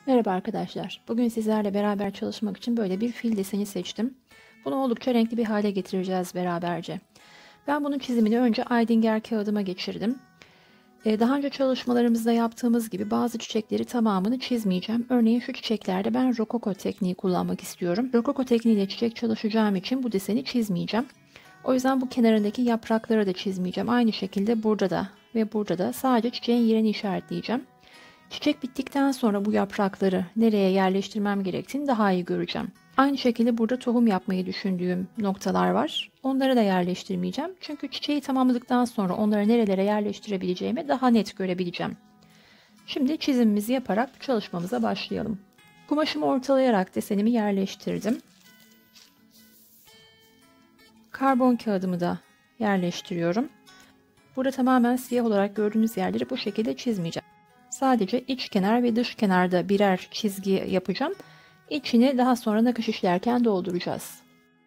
Merhaba arkadaşlar. Bugün sizlerle beraber çalışmak için böyle bir fil deseni seçtim. Bunu oldukça renkli bir hale getireceğiz beraberce. Ben bunun çizimini önce Aydinger kağıdıma geçirdim. Daha önce çalışmalarımızda yaptığımız gibi bazı çiçekleri tamamını çizmeyeceğim. Örneğin şu çiçeklerde ben rokoko tekniği kullanmak istiyorum. Rokoko tekniğiyle çiçek çalışacağım için bu deseni çizmeyeceğim. O yüzden bu kenarındaki yaprakları da çizmeyeceğim. Aynı şekilde burada da ve burada da sadece çiçeğin yerini işaretleyeceğim. Çiçek bittikten sonra bu yaprakları nereye yerleştirmem gerektiğini daha iyi göreceğim. Aynı şekilde burada tohum yapmayı düşündüğüm noktalar var. Onları da yerleştirmeyeceğim. Çünkü çiçeği tamamladıktan sonra onları nerelere yerleştirebileceğimi daha net görebileceğim. Şimdi çizimimizi yaparak çalışmamıza başlayalım. Kumaşımı ortalayarak desenimi yerleştirdim. Karbon kağıdımı da yerleştiriyorum. Burada tamamen siyah olarak gördüğünüz yerleri bu şekilde çizmeyeceğim. Sadece iç kenar ve dış kenarda birer çizgi yapacağım. İçini daha sonra nakış işlerken dolduracağız.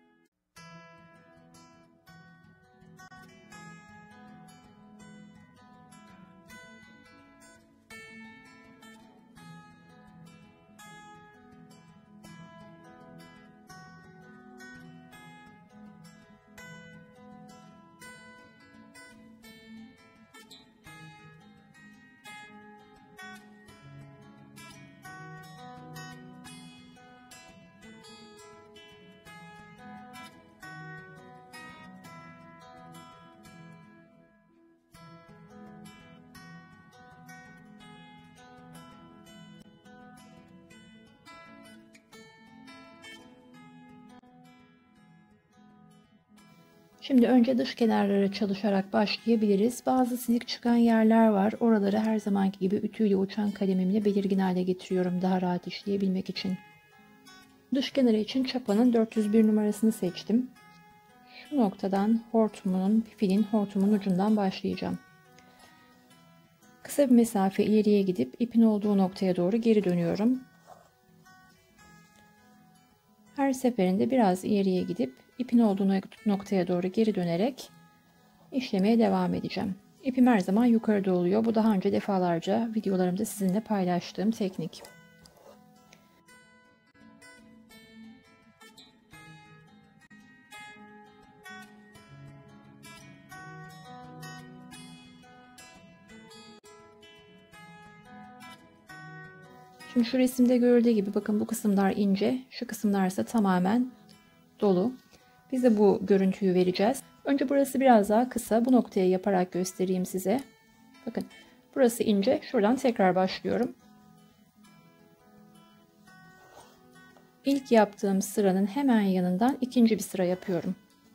Şimdi önce dış kenarlara çalışarak başlayabiliriz. Bazı silik çıkan yerler var. Oraları her zamanki gibi ütüyle uçan kalemimle belirgin hale getiriyorum daha rahat işleyebilmek için. Dış kenarı için çapanın 401 numarasını seçtim. Şu noktadan filin hortumun ucundan başlayacağım. Kısa bir mesafe ileriye gidip ipin olduğu noktaya doğru geri dönüyorum. Her seferinde biraz ileriye gidip ipin olduğu noktaya doğru geri dönerek işlemeye devam edeceğim. İpim her zaman yukarıda oluyor. Bu daha önce defalarca videolarımda sizinle paylaştığım teknik. Şimdi şu resimde görüldüğü gibi bakın bu kısımlar ince, şu kısımlar ise tamamen dolu. Biz de bu görüntüyü vereceğiz. Önce burası biraz daha kısa. Bu noktaya yaparak göstereyim size. Bakın burası ince. Şuradan tekrar başlıyorum. İlk yaptığım sıranın hemen yanından ikinci bir sıra yapıyorum.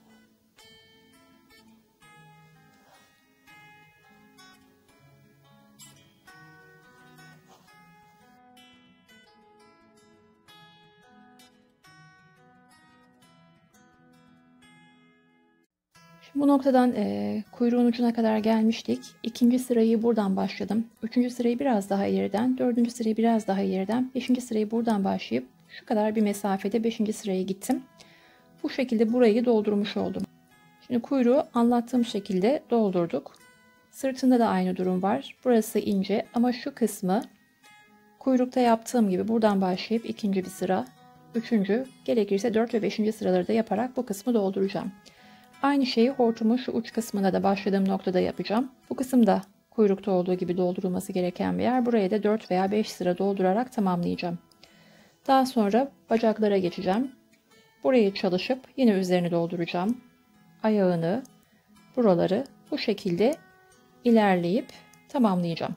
Bu noktadan kuyruğun ucuna kadar gelmiştik. İkinci sırayı buradan başladım. Üçüncü sırayı biraz daha ileriden, dördüncü sırayı biraz daha ileriden, beşinci sırayı buradan başlayıp şu kadar bir mesafede beşinci sıraya gittim. Bu şekilde burayı doldurmuş oldum. Şimdi kuyruğu anlattığım şekilde doldurduk. Sırtında da aynı durum var. Burası ince ama şu kısmı kuyrukta yaptığım gibi buradan başlayıp ikinci bir sıra, üçüncü, gerekirse 4 ve 5. sıraları da yaparak bu kısmı dolduracağım. Aynı şeyi hortumun şu uç kısmına da başladığım noktada yapacağım. Bu kısım da kuyrukta olduğu gibi doldurulması gereken bir yer. Buraya da 4 veya 5 sıra doldurarak tamamlayacağım. Daha sonra bacaklara geçeceğim. Burayı çalışıp yine üzerine dolduracağım. Ayağını, buraları bu şekilde ilerleyip tamamlayacağım.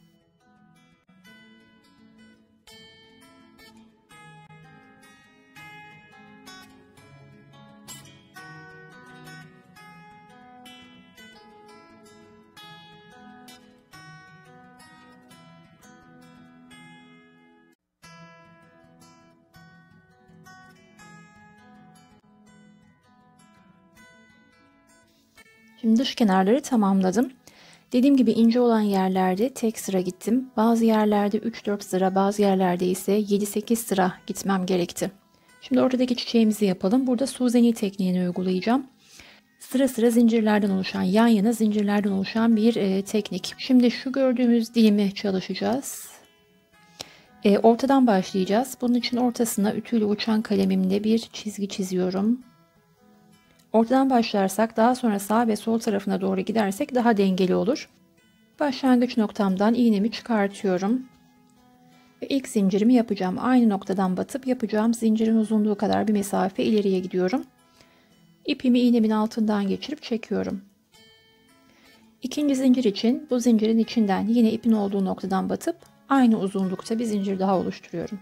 Şimdi dış kenarları tamamladım. Dediğim gibi ince olan yerlerde tek sıra gittim. Bazı yerlerde 3-4 sıra, bazı yerlerde ise 7-8 sıra gitmem gerekti. Şimdi ortadaki çiçeğimizi yapalım. Burada Suzeni tekniğini uygulayacağım. Sıra sıra zincirlerden oluşan, yan yana zincirlerden oluşan bir teknik. Şimdi şu gördüğümüz dilimi çalışacağız. Ortadan başlayacağız. Bunun için ortasına ütüyle uçan kalemimle bir çizgi çiziyorum. Ortadan başlarsak daha sonra sağ ve sol tarafına doğru gidersek daha dengeli olur. Başlangıç noktamdan iğnemi çıkartıyorum. Ve ilk zincirimi yapacağım. Aynı noktadan batıp yapacağım zincirin uzunluğu kadar bir mesafe ileriye gidiyorum. İpimi iğnemin altından geçirip çekiyorum. İkinci zincir için bu zincirin içinden yine ipin olduğu noktadan batıp aynı uzunlukta bir zincir daha oluşturuyorum.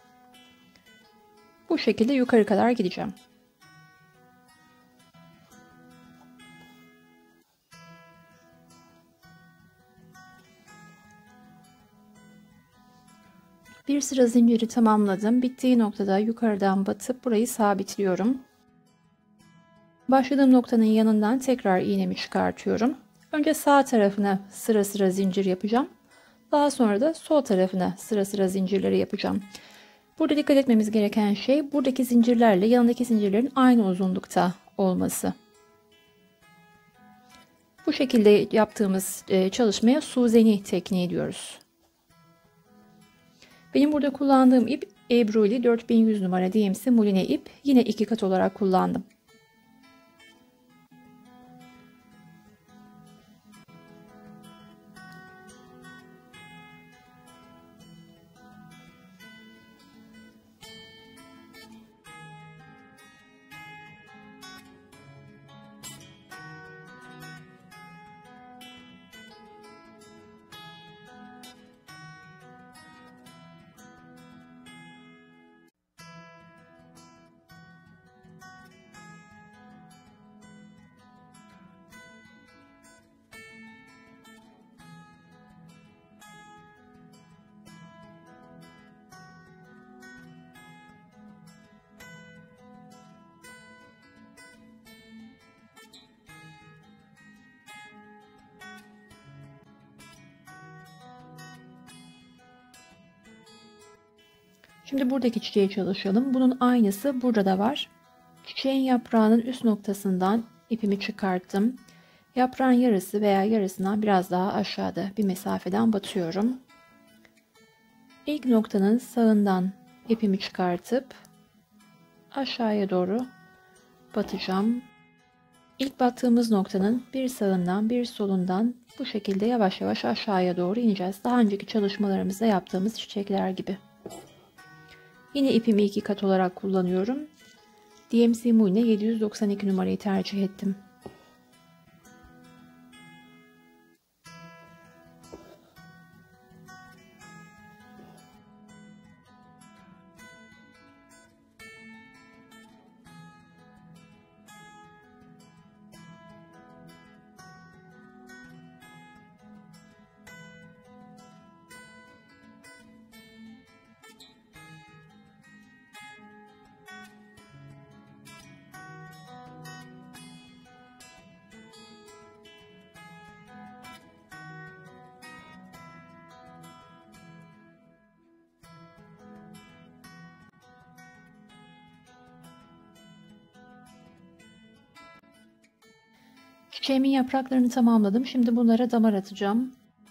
Bu şekilde yukarı kadar gideceğim. Bir sıra zinciri tamamladım. Bittiği noktada yukarıdan batıp burayı sabitliyorum. Başladığım noktanın yanından tekrar iğnemi çıkartıyorum. Önce sağ tarafına sıra sıra zincir yapacağım. Daha sonra da sol tarafına sıra sıra zincirleri yapacağım. Burada dikkat etmemiz gereken şey buradaki zincirlerle yanındaki zincirlerin aynı uzunlukta olması. Bu şekilde yaptığımız çalışmaya Suzeni tekniği diyoruz. Benim burada kullandığım ip Ebruli 4100 numara DMC muline ip. Yine 2 kat olarak kullandım. Şimdi buradaki çiçeği çalışalım. Bunun aynısı burada da var. Çiçeğin yaprağının üst noktasından ipimi çıkarttım. Yaprağın yarısı veya yarısından biraz daha aşağıda bir mesafeden batıyorum. İlk noktanın sağından ipimi çıkartıp aşağıya doğru batacağım. İlk battığımız noktanın bir sağından bir solundan bu şekilde yavaş yavaş aşağıya doğru ineceğiz. Daha önceki çalışmalarımızda yaptığımız çiçekler gibi. Yine ipimi 2 kat olarak kullanıyorum. DMC muline 792 numarayı tercih ettim. Çiçeğimin yapraklarını tamamladım. Şimdi bunlara damar atacağım.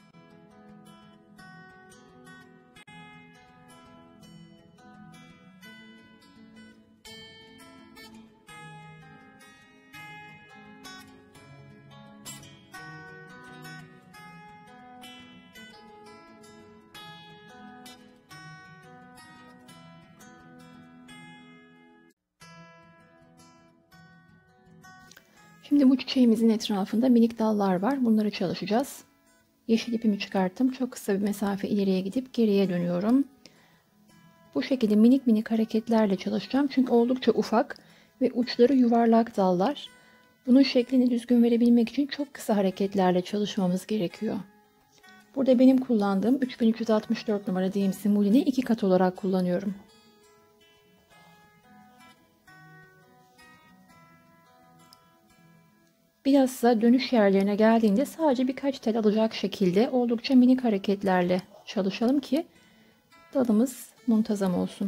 Şimdi bu çiçeğimizin etrafında minik dallar var. Bunları çalışacağız. Yeşil ipimi çıkarttım. Çok kısa bir mesafe ileriye gidip geriye dönüyorum. Bu şekilde minik minik hareketlerle çalışacağım. Çünkü oldukça ufak ve uçları yuvarlak dallar. Bunun şeklini düzgün verebilmek için çok kısa hareketlerle çalışmamız gerekiyor. Burada benim kullandığım 3364 numara DMC muline 2 kat olarak kullanıyorum. Bilhassa dönüş yerlerine geldiğinde sadece birkaç tel alacak şekilde oldukça minik hareketlerle çalışalım ki dalımız muntazam olsun.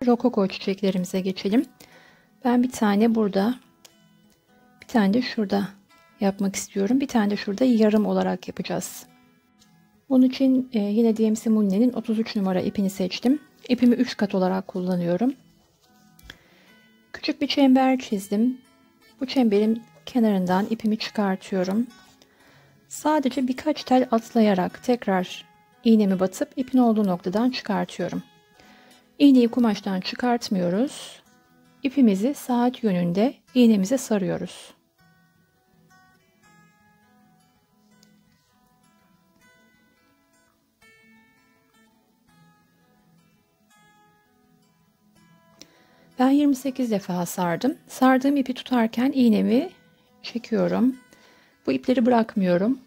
rokoko çiçeklerimize geçelim. Ben bir tane burada, bir tane de şurada yapmak istiyorum. Bir tane de şurada yarım olarak yapacağız. Bunun için yine DMC Mulline'nin 33 numara ipini seçtim. İpimi 3 kat olarak kullanıyorum. Küçük bir çember çizdim. Bu çemberin kenarından ipimi çıkartıyorum. Sadece birkaç tel atlayarak tekrar iğnemi batıp ipin olduğu noktadan çıkartıyorum. İğneyi kumaştan çıkartmıyoruz. İpimizi saat yönünde iğnemize sarıyoruz. Ben 28 defa sardım. Sardığım ipi tutarken iğnemi çekiyorum. Bu ipleri bırakmıyorum.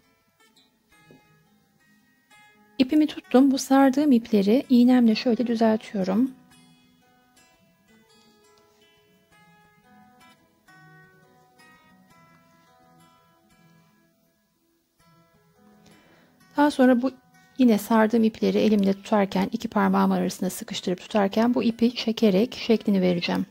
İpimi tuttum. Bu sardığım ipleri iğnemle şöyle düzeltiyorum. Daha sonra bu yine sardığım ipleri elimde tutarken, iki parmağım arasında sıkıştırıp tutarken bu ipi çekerek şeklini vereceğim.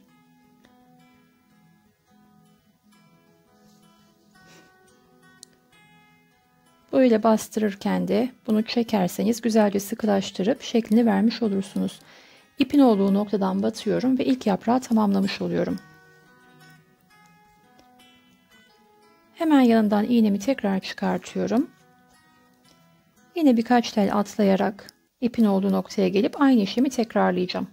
Böyle bastırırken de bunu çekerseniz güzelce sıkılaştırıp şeklini vermiş olursunuz. İpin olduğu noktadan batıyorum ve ilk yaprağı tamamlamış oluyorum. Hemen yanından iğnemi tekrar çıkartıyorum. Yine birkaç tel atlayarak ipin olduğu noktaya gelip aynı işlemi tekrarlayacağım.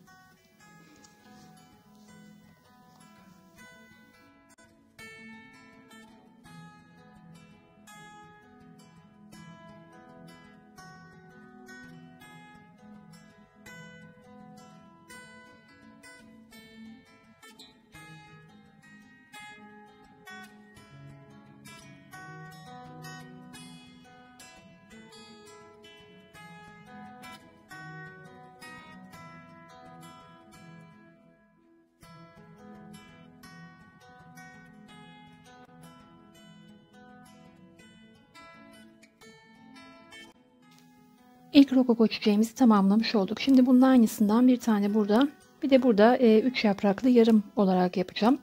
İlk rokoko çiçeğimizi tamamlamış olduk. Şimdi bunun aynısından bir tane burada, bir de burada 3 yapraklı yarım olarak yapacağım.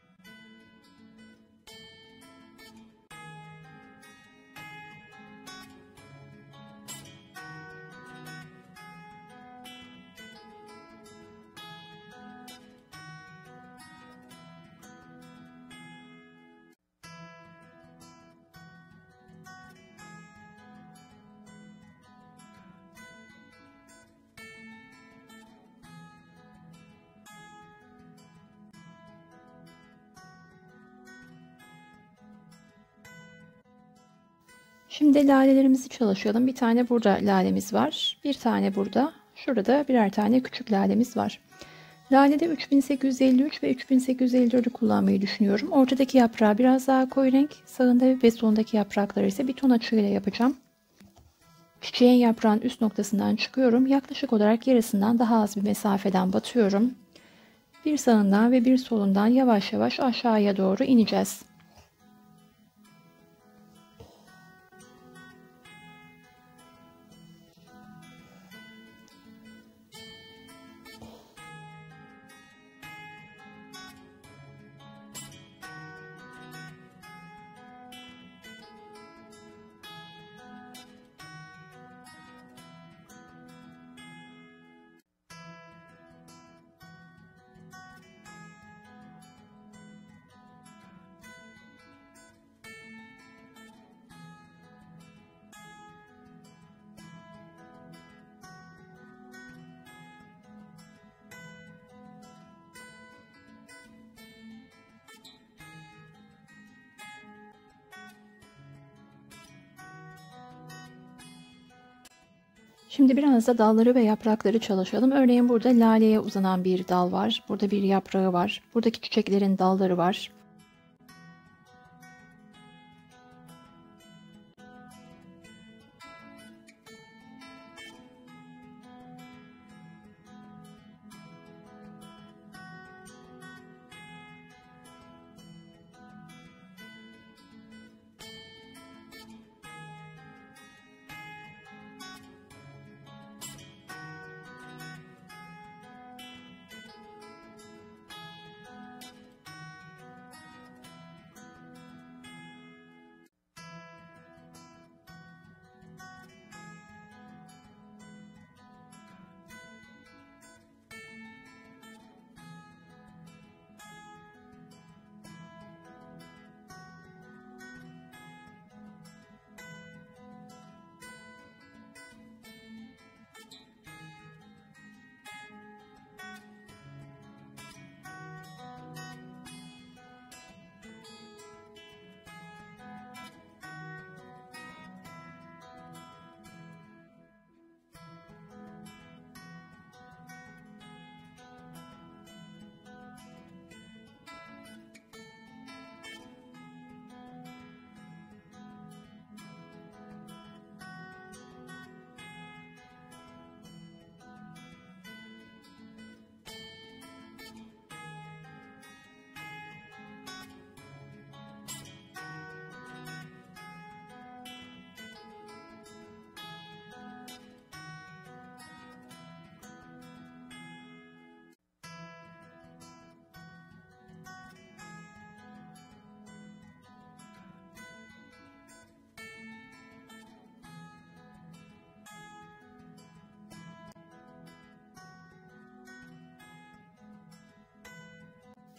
Şimdi lalelerimizi çalışalım. Bir tane burada lalemiz var. Bir tane burada. Şurada da birer tane küçük lalemiz var. Lalede 3853 ve 3854'ü kullanmayı düşünüyorum. Ortadaki yaprağı biraz daha koyu renk. Sağında ve solundaki yaprakları ise bir ton açığıyla yapacağım. Çiçeğin yaprağın üst noktasından çıkıyorum. Yaklaşık olarak yarısından daha az bir mesafeden batıyorum. Bir sağından ve bir solundan yavaş yavaş aşağıya doğru ineceğiz. Şimdi biraz da dalları ve yaprakları çalışalım. Örneğin burada laleye uzanan bir dal var. Burada bir yaprağı var. Buradaki çiçeklerin dalları var.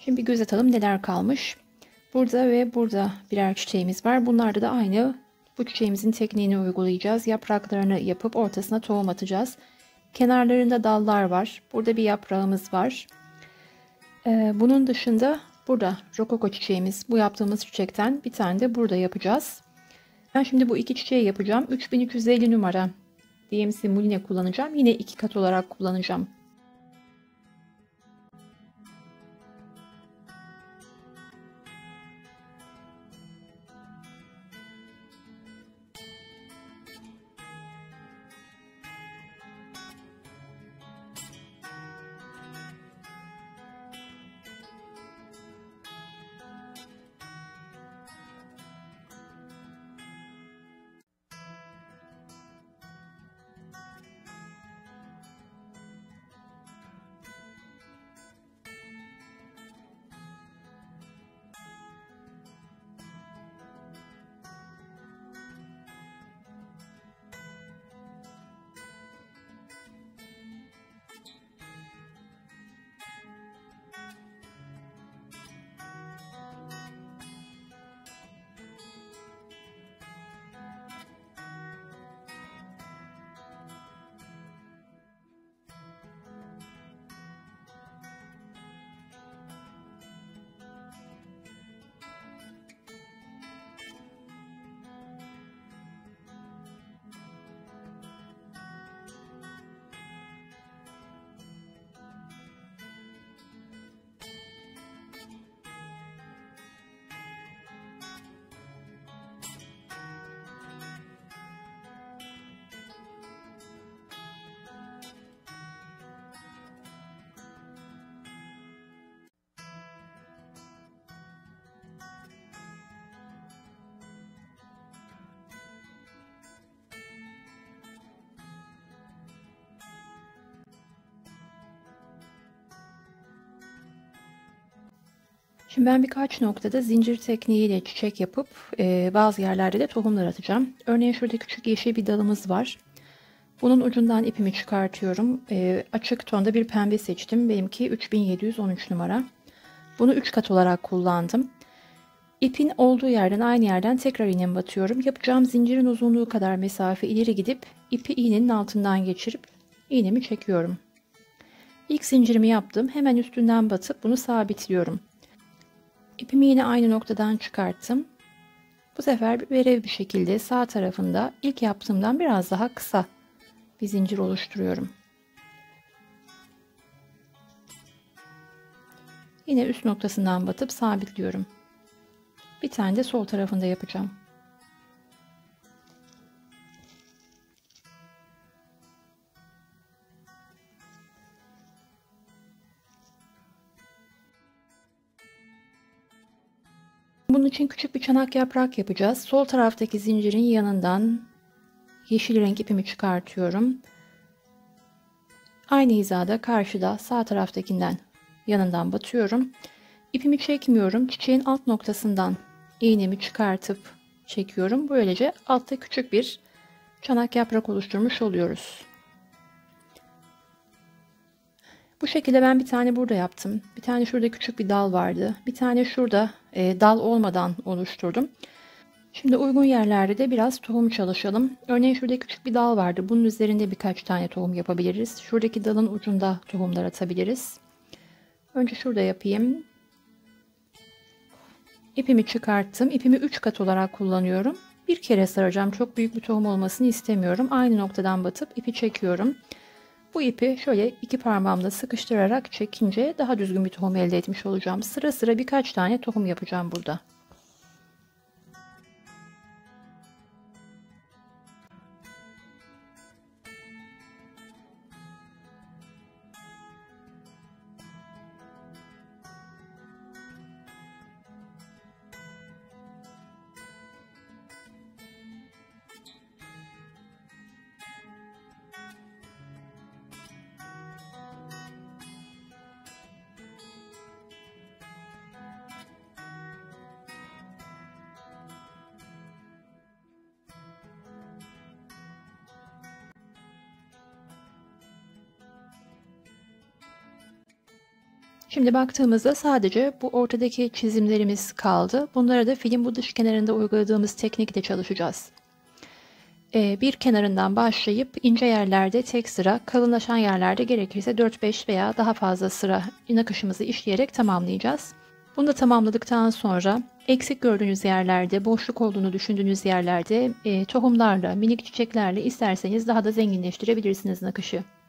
Şimdi bir göz atalım neler kalmış. Burada ve burada birer çiçeğimiz var. Bunlarda da aynı bu çiçeğimizin tekniğini uygulayacağız. Yapraklarını yapıp ortasına tohum atacağız. Kenarlarında dallar var. Burada bir yaprağımız var. Bunun dışında burada rokoko çiçeğimiz. Bu yaptığımız çiçekten bir tane de burada yapacağız. Ben şimdi bu iki çiçeği yapacağım. 3350 numara DMC Muline kullanacağım. Yine 2 kat olarak kullanacağım. Şimdi ben birkaç noktada zincir tekniğiyle çiçek yapıp bazı yerlerde de tohumlar atacağım. Örneğin şurada küçük yeşil bir dalımız var. Bunun ucundan ipimi çıkartıyorum. Açık tonda bir pembe seçtim. Benimki 3713 numara. Bunu 3 kat olarak kullandım. İpin olduğu yerden aynı yerden tekrar iğnemi batıyorum. Yapacağım zincirin uzunluğu kadar mesafe ileri gidip ipi iğnenin altından geçirip iğnemi çekiyorum. İlk zincirimi yaptım. Hemen üstünden batıp bunu sabitliyorum. İpimi yine aynı noktadan çıkarttım. Bu sefer verev bir şekilde sağ tarafında ilk yaptığımdan biraz daha kısa bir zincir oluşturuyorum. Yine üst noktasından batıp sabitliyorum. Bir tane de sol tarafında yapacağım. Bunun için küçük bir çanak yaprak yapacağız. Sol taraftaki zincirin yanından yeşil renk ipimi çıkartıyorum. Aynı hizada karşıda sağ taraftakinden yanından batıyorum. İpimi çekmiyorum. Çiçeğin alt noktasından iğnemi çıkartıp çekiyorum. Böylece altta küçük bir çanak yaprak oluşturmuş oluyoruz. Bu şekilde ben bir tane burada yaptım. Bir tane şurada küçük bir dal vardı. Bir tane şurada dal olmadan oluşturdum. Şimdi uygun yerlerde de biraz tohum çalışalım. Örneğin şurada küçük bir dal vardı. Bunun üzerinde birkaç tane tohum yapabiliriz. Şuradaki dalın ucunda tohumlar atabiliriz. Önce şurada yapayım. İpimi çıkarttım. İpimi 3 kat olarak kullanıyorum. Bir kere saracağım. Çok büyük bir tohum olmasını istemiyorum. Aynı noktadan batıp ipi çekiyorum. Bu ipi şöyle iki parmağımla sıkıştırarak çekince daha düzgün bir tohum elde etmiş olacağım. Sıra sıra birkaç tane tohum yapacağım burada. Şimdi baktığımızda sadece bu ortadaki çizimlerimiz kaldı. Bunlara da filin bu dış kenarında uyguladığımız teknikle çalışacağız. Bir kenarından başlayıp ince yerlerde tek sıra, kalınlaşan yerlerde gerekirse 4-5 veya daha fazla sıra nakışımızı işleyerek tamamlayacağız. Bunu da tamamladıktan sonra eksik gördüğünüz yerlerde, boşluk olduğunu düşündüğünüz yerlerde tohumlarla, minik çiçeklerle isterseniz daha da zenginleştirebilirsiniz nakışı.